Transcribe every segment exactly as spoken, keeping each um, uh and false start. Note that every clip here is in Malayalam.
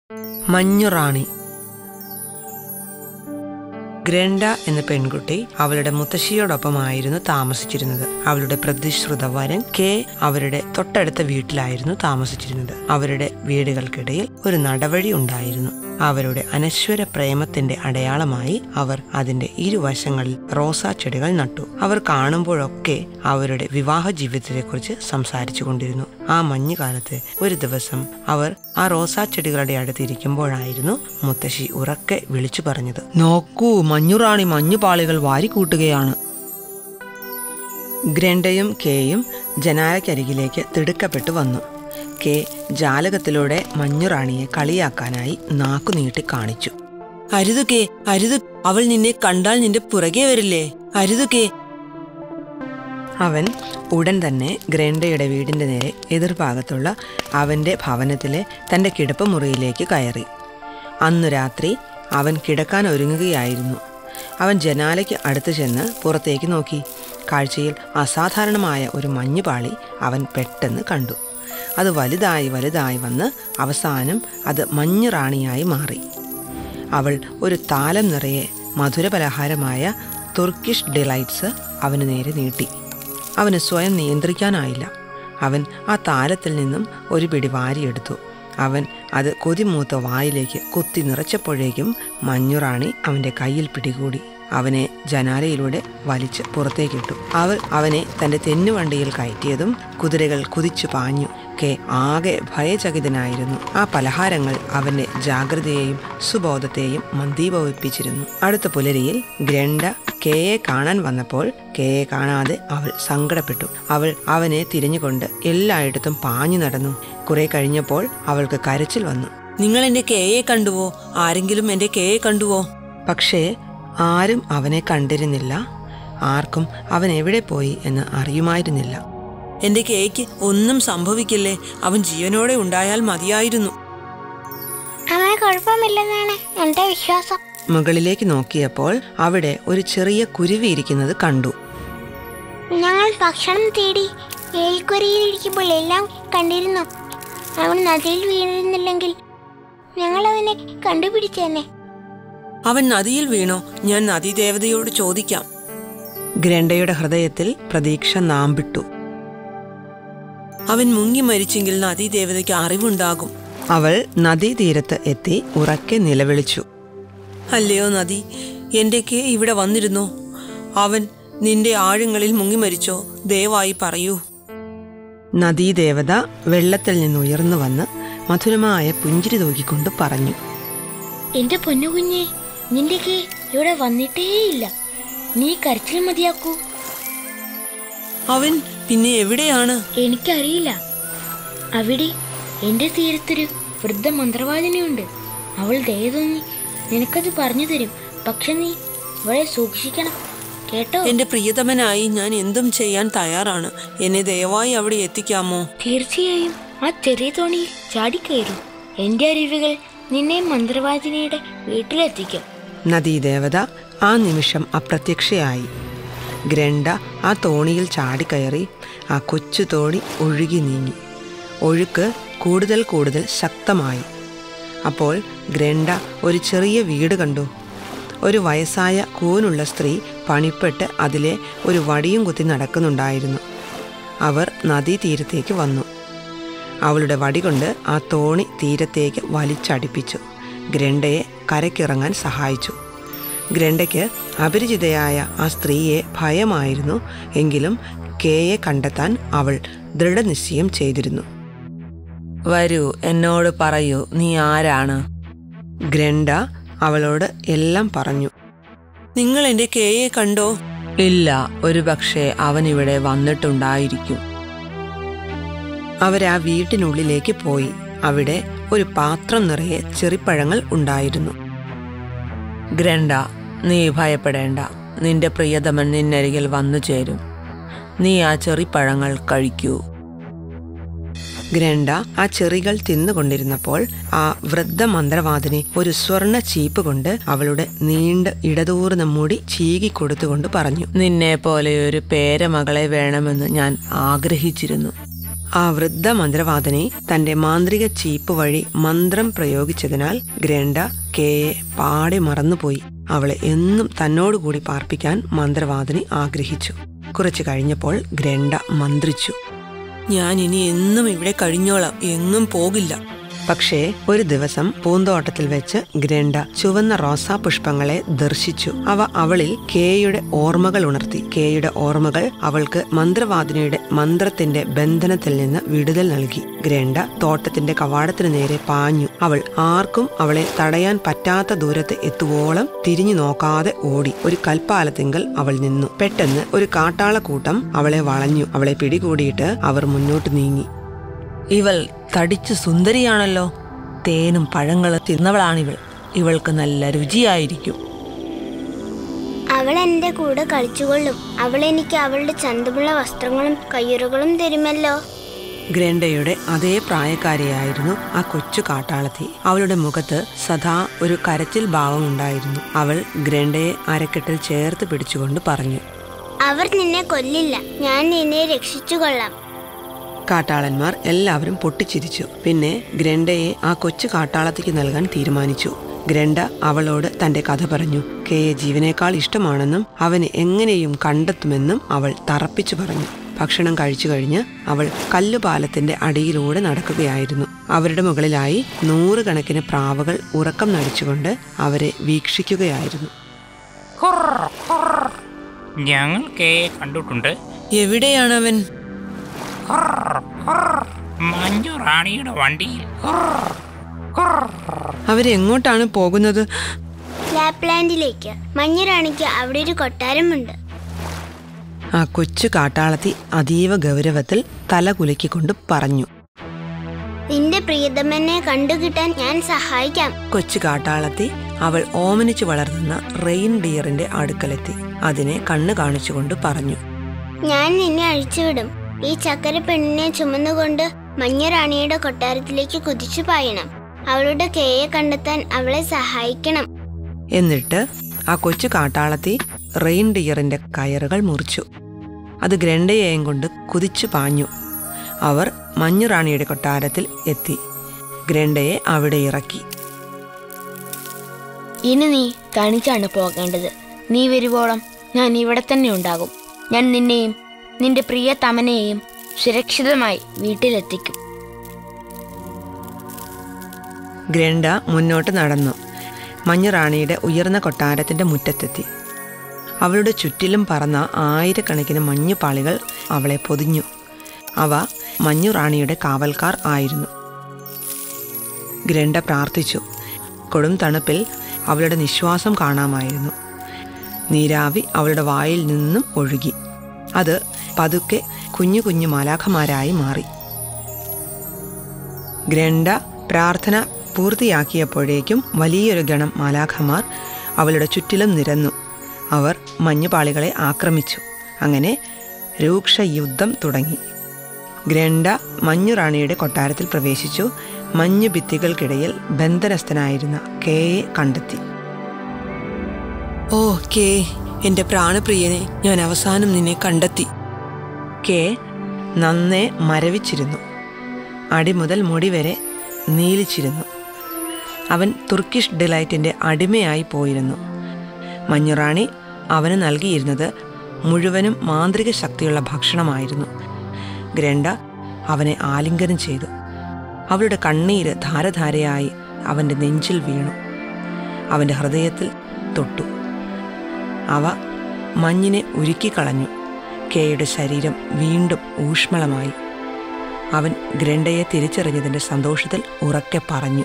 മഞ്ഞുറാണി. ഗ്രൻഡ എന്ന പെൺകുട്ടി അവളുടെ മുത്തശ്ശിയോടൊപ്പമായിരുന്നു താമസിച്ചിരുന്നത്. അവളുടെ പ്രതിശ്രുത വരൻ കെ അവരുടെ തൊട്ടടുത്ത വീട്ടിലായിരുന്നു താമസിച്ചിരുന്നത്. അവരുടെ വീടുകൾക്കിടയിൽ ഒരു നടവഴി ഉണ്ടായിരുന്നു. അവരുടെ അനശ്വര പ്രേമത്തിന്റെ അടയാളമായി അവർ അതിന്റെ ഇരുവശങ്ങളിൽ റോസാ ചെടികൾ നട്ടു. അവർ കാണുമ്പോഴൊക്കെ അവരുടെ വിവാഹ ജീവിതത്തെക്കുറിച്ച് സംസാരിച്ചു കൊണ്ടിരുന്നു. ആ മഞ്ഞുകാലത്ത് ഒരു ദിവസം അവർ ആ റോസാ ചെടികളുടെ അടുത്തിരിക്കുമ്പോഴായിരുന്നു മുത്തശ്ശി ഉറക്കെ വിളിച്ചു പറഞ്ഞത്, നോക്കൂ, മഞ്ഞുറാണി മഞ്ഞുപാളികൾ വാരിക്കൂട്ടുകയാണ്. ഗ്രൻഡയും കെയും ജനാലയ്ക്കരികിലേക്ക് തിടുക്കപ്പെട്ടു വന്നു. കെ ജാലകത്തിലൂടെ മഞ്ഞുറാണിയെ കളിയാക്കാനായി നാക്കു നീട്ടി കാണിച്ചു. അരുതു കെ, അരുതു, അവൾ നിന്നെ കണ്ടാൽ നിന്റെ പുറകെ വരില്ലേ, അരുതു കെ. അവൻ ഉടൻ തന്നെ ഗ്രൻഡയുടെ വീടിന്റെ നേരെ എതിർഭാഗത്തുള്ള അവന്റെ ഭവനത്തിലെ തന്റെ കിടപ്പ് മുറിയിലേക്ക് കയറി. അന്നു രാത്രി അവൻ കിടക്കാൻ ഒരുങ്ങുകയായിരുന്നു. അവൻ ജനാലയ്ക്ക് അടുത്ത് ചെന്ന് പുറത്തേക്ക് നോക്കി. കാഴ്ചയിൽ അസാധാരണമായ ഒരു മഞ്ഞുപാളി അവൻ പെട്ടെന്ന് കണ്ടു. അത് വലുതായി വലുതായി വന്ന് അവസാനം അത് മഞ്ഞുറാണിയായി മാറി. അവൾ ഒരു താലം നിറയെ മധുരപലഹാരമായ തുർക്കിഷ് ഡിലൈറ്റ്സ് അവന് നേരെ നീട്ടി. അവന് സ്വയം നിയന്ത്രിക്കാനായില്ല. അവൻ ആ താലത്തിൽ നിന്നും ഒരു പിടി വാരിയെടുത്തു. അവൻ അത് കൊതിമൂത്ത വായിലേക്ക് കുത്തി നിറച്ചപ്പോഴേക്കും മഞ്ഞുറാണി അവൻ്റെ കയ്യിൽ പിടികൂടി അവനെ ജനാലയിലൂടെ വലിച്ച് പുറത്തേക്കിട്ടു. അവൾ അവനെ തൻ്റെ തെന്നുവണ്ടിയിൽ കയറ്റിയതും കുതിരകൾ കുതിച്ചു പാഞ്ഞു. കെ ആകെ ഭയചകിതനായിരുന്നു. ആ പലഹാരങ്ങൾ അവൻ്റെ ജാഗ്രതയെയും സുബോധത്തെയും മന്ദീഭവിപ്പിച്ചിരുന്നു. അടുത്ത പുലരിയിൽ ഗ്രൻഡ കെയെ കാണാൻ വന്നപ്പോൾ കെയെ കാണാതെ അവൾ സങ്കടപ്പെട്ടു. അവൾ അവനെ തിരിഞ്ഞുകൊണ്ട് എല്ലായിടത്തും പാഞ്ഞു നടന്നു. കുറെ കഴിഞ്ഞപ്പോൾ അവൾക്ക് കരച്ചിൽ വന്നു. നിങ്ങൾ എന്റെ കെയെ കണ്ടുവോ? ആരെങ്കിലും എന്റെ കെയെ കണ്ടുവോ? പക്ഷേ ആരും അവനെ കണ്ടിരുന്നില്ല. ആർക്കും അവൻ എവിടെ പോയി എന്ന് അറിയുമായിരുന്നില്ല. എന്റെ കെയ്ക്ക് ഒന്നും സംഭവിക്കില്ലേ, അവൻ ജീവനോടെ ഉണ്ടായാൽ മതിയായിരുന്നു. അവന് കുഴപ്പമില്ലെന്നാണ് എന്റെ വിശ്വാസം. മുകളിലേക്ക് നോക്കിയപ്പോൾ അവിടെ ഒരു ചെറിയ കുരുവി ഇരിക്കുന്നത് കണ്ടു. ഞങ്ങൾ ഭക്ഷണം തേടി ഏൽക്കുരയിലിരിക്കുമ്പോൾ എല്ലാം കണ്ടിരുന്നു. അവൻ നദിയിൽ വീണിരുന്നില്ലെങ്കിൽ ഞങ്ങൾ അവനെ കണ്ടുപിടിച്ചേനെ. അവൻ നദിയിൽ വീണോ? ഞാൻ നദീദേവതയോട് ചോദിക്കാം. ഗ്രൻഡയുടെ ഹൃദയത്തിൽ പ്രതീക്ഷ നാമ്പിട്ടു. അവൻ മുങ്ങി മരിച്ചെങ്കിൽ നദീദേവതയ്ക്ക് അറിവുണ്ടാകും. അവൾ നദീതീരത്ത് എത്തി ഉറക്കെ നിലവിളിച്ചു. അല്ലയോ നദി, എന്റെ കെ ഇവിടെ വന്നിരുന്നോ? അവൻ നിന്റെ ആഴങ്ങളിൽ മുങ്ങി മരിച്ചോ? ദയവായി പറയൂ. നദീദേവത വെള്ളത്തിൽ നിന്നുയർന്നു വന്ന് മധുരമായ പുഞ്ചിരി തൂക്കിക്കൊണ്ട് പറഞ്ഞു, എന്റെ പൊന്നുകുഞ്ഞെ, നിന്റെ കെ ഇവിടെ വന്നിട്ടേയില്ല. നീ കരച്ചിൽ മതിയാക്കൂ. അവൻ പിന്നെ എവിടെയാണ്? എനിക്കറിയില്ല. അവിടെ എന്റെ തീരത്തൊരു വൃദ്ധ മന്ത്രവാദിനിയുണ്ട്. അവൾ ദയതോന്നി നിനക്കത് പറഞ്ഞു തരും. പക്ഷെ നീ അവളെ സൂക്ഷിക്കണം, കേട്ടോ? എന്റെ പ്രിയതമനായി ഞാൻ എന്തും ചെയ്യാൻ തയ്യാറാണ്. എന്നെ ദയവായി അവിടെ എത്തിക്കാമോ? തീർച്ചയായും. ആ ചെറിയ തോണിയിൽ ചാടിക്കയറും. എന്റെ അറിവുകൾ നിന്നെ മന്ത്രവാദിനിയുടെ വീട്ടിലെത്തിക്കും. നദീദേവത ആ നിമിഷം അപ്രത്യക്ഷയായി. ഗ്രൻഡ ആ തോണിയിൽ ചാടിക്കയറി. ആ കൊച്ചു തോണി ഒഴുകി നീങ്ങി. ഒഴുക്ക് കൂടുതൽ കൂടുതൽ ശക്തമായി. അപ്പോൾ ഗ്രൻഡ ഒരു ചെറിയ വീട് കണ്ടു. ഒരു വയസ്സായ കൂനുള്ള സ്ത്രീ പണിപ്പെട്ട് അതിലെ ഒരു വടിയും കുത്തി നടക്കുന്നുണ്ടായിരുന്നു. അവർ നദീതീരത്തേക്ക് വന്നു. അവളുടെ വടി കൊണ്ട് ആ തോണി തീരത്തേക്ക് വലിച്ചടിപ്പിച്ചു. ഗ്രൻഡയെ കരക്കിറങ്ങാൻ സഹായിച്ചു. ഗ്രൻഡയ്ക്ക് അപരിചിതയായ ആ സ്ത്രീയെ ഭയമായിരുന്നു. എങ്കിലും കെയെ കണ്ടെത്താൻ അവൾ ദൃഢനിശ്ചയം ചെയ്തിരുന്നു. വരൂ, എന്നോട് പറയൂ, നീ ആരാണ്? ഗ്രൻഡ അവളോട് എല്ലാം പറഞ്ഞു. നിങ്ങൾ എന്റെ കെയെ കണ്ടോ? ഇല്ല, ഒരു പക്ഷേ അവനിവിടെ വന്നിട്ടുണ്ടായിരിക്കും. അവരാ വീട്ടിനുള്ളിലേക്ക് പോയി. അവിടെ ഒരു പാത്രം നിറയെ ചെറിപ്പഴങ്ങൾ ഉണ്ടായിരുന്നു. ഗ്രൻഡ, നീ ഭയപ്പെടേണ്ട. നിന്റെ പ്രിയതമൻ നിന്നരികിൽ വന്നു ചേരും. നീ ആ ചെറിപ്പഴങ്ങൾ കഴിക്കൂ. ഗ്രൻഡ ആ ചെറികൾ തിന്നുകൊണ്ടിരുന്നപ്പോൾ ആ വൃദ്ധ മന്ത്രവാദിനി ഒരു സ്വർണ്ണ ചീപ്പ് കൊണ്ട് അവളുടെ നീണ്ട ഇടതൂർന്ന മുടി ചീകി കൊടുത്തുകൊണ്ട് പറഞ്ഞു, നിന്നെ പോലെ ഒരു പേരമകളെ വേണമെന്ന് ഞാൻ ആഗ്രഹിച്ചിരുന്നു. ആ വൃദ്ധ മന്ത്രവാദിനി തന്റെ മാന്ത്രിക ചീപ്പ് വഴി മന്ത്രം പ്രയോഗിച്ചതിനാൽ ഗ്രേണ്ട കെയെ പാടെ മറന്നുപോയി. അവളെ എന്നും തന്നോടുകൂടി പാർപ്പിക്കാൻ മന്ത്രവാദിനി ആഗ്രഹിച്ചു. കുറച്ചു കഴിഞ്ഞപ്പോൾ ഗ്രേണ്ട മന്ത്രിച്ചു, ഞാൻ ഇനി എന്നും ഇവിടെ കഴിഞ്ഞോളാം, എങ്ങും പോകില്ല. പക്ഷേ ഒരു ദിവസം പൂന്തോട്ടത്തിൽ വെച്ച് ഗ്രേണ്ട ചുവന്ന റോസാ പുഷ്പങ്ങളെ ദർശിച്ചു. അവ അവളിൽ കേയുടെ ഓർമ്മകൾ ഉണർത്തി. കേയുടെ ഓർമ്മകൾ അവൾക്ക് മന്ത്രവാദിനിയുടെ മന്ത്രത്തിന്റെ ബന്ധനത്തിൽ നിന്ന് വിടുതൽ നൽകി. ഗ്രേണ്ട തോട്ടത്തിന്റെ കവാടത്തിന് നേരെ പാഞ്ഞു. അവൾ ആർക്കും അവളെ തടയാൻ പറ്റാത്ത ദൂരത്ത് എത്തുവോളം തിരിഞ്ഞു നോക്കാതെ ഓടി. ഒരു കൽപ്പാലത്തിങ്കൽ അവൾ നിന്നു. പെട്ടെന്ന് ഒരു കാട്ടാളക്കൂട്ടം അവളെ വളഞ്ഞു. അവളെ പിടികൂടിയിട്ട് അവർ മുന്നോട്ട് നീങ്ങി. ഇവൾ തടിച്ചു സുന്ദരിയാണല്ലോ. തേനും പഴങ്ങളും തിന്നവളാണിവൾ. ഇവൾക്ക് നല്ല രുചിയായിരിക്കും. അവൾ എൻ്റെ കൂടെ കളിച്ചുകൊള്ളും. അവൾ എനിക്ക് അവളുടെ ചന്തമുള്ള വസ്ത്രങ്ങളും കയ്യുറകളും തരുമല്ലോ. ഗ്രേണ്ടയുടെ അതേ പ്രായക്കാരിയായിരുന്നു ആ കൊച്ചു കാട്ടാളത്തി. അവളുടെ മുഖത്ത് സദാ ഒരു കരച്ചിൽ ഭാവം ഉണ്ടായിരുന്നു. അവൾ ഗ്രേണ്ടയെ അരക്കെട്ടിൽ ചേർത്ത് പിടിച്ചുകൊണ്ട് പറഞ്ഞു, അവർ നിന്നെ കൊല്ലില്ല, ഞാൻ നിന്നെ രക്ഷിച്ചു കൊള്ളാം. കാട്ടാളന്മാർ എല്ലാവരും പൊട്ടിച്ചിരിച്ചു. പിന്നെ ഗ്രേണ്ടയെ ആ കൊച്ചു കാട്ടാളത്തിക്ക് നൽകാൻ തീരുമാനിച്ചു. ഗ്രേണ്ട അവളോട് തന്റെ കഥ പറഞ്ഞു. കെയെ ജീവനേക്കാൾ ഇഷ്ടമാണെന്നും അവനെ എങ്ങനെയും കണ്ടെത്തുമെന്നും അവൾ തറപ്പിച്ചു പറഞ്ഞു. ഭക്ഷണം കഴിച്ചു കഴിഞ്ഞ് അവൾ കല്ലുപാലത്തിന്റെ അടിയിലൂടെ നടക്കുകയായിരുന്നു. അവരുടെ മുകളിലായി നൂറുകണക്കിന് പ്രാവുകൾ ഉറക്കം നടിച്ചുകൊണ്ട് അവരെ വീക്ഷിക്കുകയായിരുന്നു. ഞങ്ങൾ കെയെ കണ്ടിട്ടുണ്ട്. എവിടെയാണവൻ? മഞ്ജു റാണിയുടെ വണ്ടിയിൽ. അവരെങ്ങോട്ടാണ് പോകുന്നത്? ലാപ്ലാൻഡിലേക്ക്. മഞ്ഞുറാണിക്ക് അവിടെ ഒരു കൊട്ടാരമുണ്ട്. ആ കൊച്ചു കാട്ടാളത്തി അതീവ ഗൗരവത്തിൽ തല കുലുക്കിക്കൊണ്ട് പറഞ്ഞു, നിന്റെ പ്രിയതമനെ കണ്ടുകിട്ടാൻ ഞാൻ സഹായിക്കാം. കൊച്ചു കാട്ടാളത്തി അവൾ ഓമനിച്ചു വളർത്തുന്ന റെയിൻ ഡിയറിന്റെ അടുക്കലെത്തി. അതിനെ കണ്ണു കാണിച്ചുകൊണ്ട് പറഞ്ഞു, ഞാൻ നിന്നെ അഴിച്ചുവിടും. ഈ ചക്കര പെണ്ണിനെ ചുമന്നുകൊണ്ട് മഞ്ഞുറാണിയുടെ കൊട്ടാരത്തിലേക്ക് കുതിച്ചു പായണം. അവളുടെ കെയെ കണ്ടെത്താൻ അവളെ സഹായിക്കണം. എന്നിട്ട് ആ കൊച്ചു കാട്ടാളത്തി റെയിൻ ഡിയറിന്റെ കയറുകൾ മുറിച്ചു. അത് ഗ്രേണ്ടയെയും കൊണ്ട് കുതിച്ചു പാഞ്ഞു. അവർ മഞ്ഞുറാണിയുടെ കൊട്ടാരത്തിൽ എത്തി. ഗ്രേണ്ടയെ അവിടെ ഇറക്കി. ഇനി നീ തനിച്ചാണ് പോകേണ്ടത്. നീ വരുവോളം ഞാൻ ഇവിടെ തന്നെ ഉണ്ടാകും. ഞാൻ നിന്നെയും നിന്റെ പ്രിയ തമനെയും സുരക്ഷിതമായി വീട്ടിലെത്തിക്കും. ഗ്രേണ്ട മുന്നോട്ട് നടന്നു. മഞ്ഞുറാണിയുടെ ഉയർന്ന കൊട്ടാരത്തിന്റെ മുറ്റത്തെത്തി. അവളുടെ ചുറ്റിലും പറന്ന ആയിരക്കണക്കിന് മഞ്ഞുപാളികൾ അവളെ പൊതിഞ്ഞു. അവ മഞ്ഞുറാണിയുടെ കാവൽക്കാർ ആയിരുന്നു. ഗ്രേണ്ട പ്രാർത്ഥിച്ചു. കൊടും തണുപ്പിൽ അവളുടെ നിശ്വാസം കാണാമായിരുന്നു. നീരാവി അവളുടെ വായിൽ നിന്നും ഒഴുകി. അത് പതുക്കെ കുഞ്ഞു കുഞ്ഞു മാലാഖമാരായി മാറി. ഗ്രേണ്ട പ്രാർത്ഥന പൂർത്തിയാക്കിയപ്പോഴേക്കും വലിയൊരു ഗണം മാലാഖമാർ അവളുടെ ചുറ്റിലും നിരന്നു. അവർ മഞ്ഞുപാളികളെ ആക്രമിച്ചു. അങ്ങനെ രൂക്ഷ യുദ്ധം തുടങ്ങി. ഗ്രേണ്ട മഞ്ഞുറാണിയുടെ കൊട്ടാരത്തിൽ പ്രവേശിച്ചു. മഞ്ഞു ഭിത്തികൾക്കിടയിൽ ബന്ധനസ്ഥനായിരുന്ന കെയെ കണ്ടെത്തി. ഓ കെ, എന്റെ പ്രാണപ്രിയനെ, ഞാൻ അവസാനം നിന്നെ കണ്ടെത്തി. കെ നന്നേ മരവിച്ചിരുന്നു. അടിമുതൽ മുടി വരെ നീലിച്ചിരുന്നു. അവൻ തുർക്കിഷ് ഡിലൈറ്റിന്റെ അടിമയായി പോയിരുന്നു. മഞ്ഞുറാണി അവന് നൽകിയിരുന്നത് മുഴുവനും മാന്ത്രിക ശക്തിയുള്ള ഭക്ഷണമായിരുന്നു. ഗ്രേണ്ട അവനെ ആലിംഗനം ചെയ്തു. അവളുടെ കണ്ണീര് ധാരധാരയായി അവൻ്റെ നെഞ്ചിൽ വീണു. അവൻ്റെ ഹൃദയത്തിൽ തൊട്ടു. അവ മഞ്ഞിനെ ഉരുക്കിക്കളഞ്ഞു. കെയുടെ ശരീരം വീണ്ടും ഊഷ്മളമായി. അവൻ ഗ്രേണ്ടയെ തിരിച്ചറിഞ്ഞതിന്റെ സന്തോഷത്തിൽ ഉറക്കെ പറഞ്ഞു,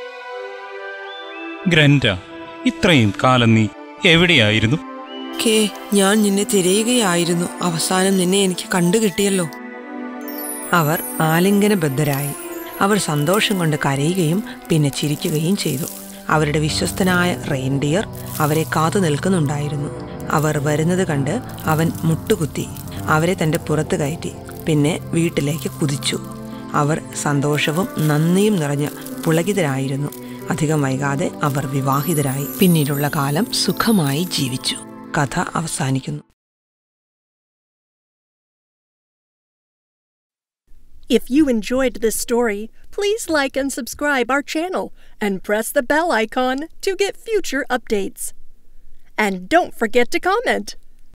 ഗ്രേണ്ട, ഇത്രയും കാലം നീ എവിടെയായിരുന്നു? കെ, ഞാൻ നിന്നെ തിരയുകയായിരുന്നു. അവസാനം നിന്നെ എനിക്ക് കണ്ടുകിട്ടിയല്ലോ. അവർ ആലിംഗനബദ്ധരായി. അവർ സന്തോഷം കൊണ്ട് കരയുകയും പിന്നെ ചിരിക്കുകയും ചെയ്തു. അവരുടെ വിശ്വസ്തനായ റെയിൻഡിയർ അവരെ കാത്തു നിൽക്കുന്നുണ്ടായിരുന്നു. അവർ വരുന്നത് കണ്ട് അവൻ മുട്ടുകുത്തി അവരെ തൻ്റെ പുറത്ത് കയറ്റി. പിന്നെ വീട്ടിലേക്ക് കുതിച്ചു. അവർ സന്തോഷവും നന്ദിയും നിറഞ്ഞ പുളകിതരായിരുന്നു. അധികം വൈകാതെ അവർ വിവാഹിതരായി. പിന്നീടുള്ള കാലം സുഖമായി ജീവിച്ചു. കഥ അവസാനിക്കുന്നു. If you enjoyed this story, please like and subscribe our channel and press the bell icon to get future updates. And don't forget to comment.